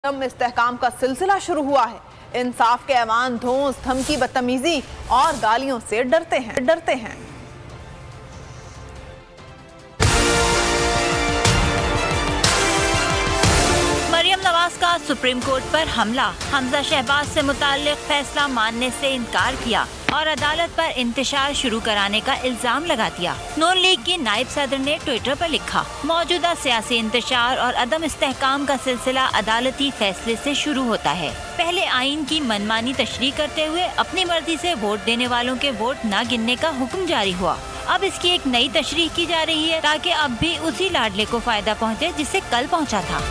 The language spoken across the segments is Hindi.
इस्तेहकाम का सिलसिला शुरू हुआ है। इंसाफ के ऐवान धौंस, धमकी, बदतमीजी और गालियों से डरते हैं। मरियम नवाज का सुप्रीम कोर्ट पर हमला, हमजा शहबाज से मुताल्लिक फैसला मानने से इनकार किया और अदालत पर इंतशार शुरू कराने का इल्जाम लगा दिया। नून लीग की नायब सदर ने ट्विटर पर लिखा, मौजूदा सियासी इंतशार और अदम इस्तेहकाम का सिलसिला अदालती फैसले से शुरू होता है। पहले आइन की मनमानी तशरीह करते हुए अपनी मर्जी से वोट देने वालों के वोट न गिनने का हुक्म जारी हुआ। अब इसकी एक नई तशरीह की जा रही है ताकि अब भी उसी लाडले को फायदा पहुँचे जिसे कल पहुँचा था।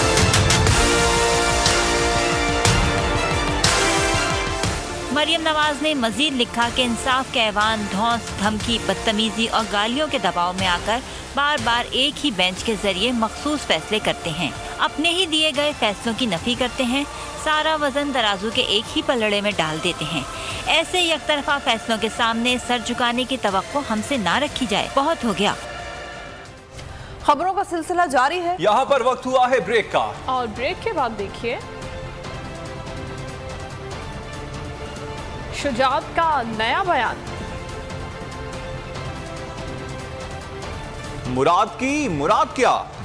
मरियम नवाज ने मजीद लिखा कि इंसाफ के ऐवान धौंस, धमकी, बदतमीजी और गालियों के दबाव में आकर बार बार एक ही बेंच के जरिए मखसूस फैसले करते हैं, अपने ही दिए गए फैसलों की नफी करते हैं, सारा वजन तराजू के एक ही पलड़े में डाल देते हैं। ऐसे यकतरफा फैसलों के सामने सर झुकाने की तवक्को हमसे ना रखी जाए, बहुत हो गया। खबरों का सिलसिला जारी है। यहाँ पर वक्त हुआ है ब्रेक का, और ब्रेक के बाद देखिए शुजात का नया बयान। मुराद की मुराद क्या,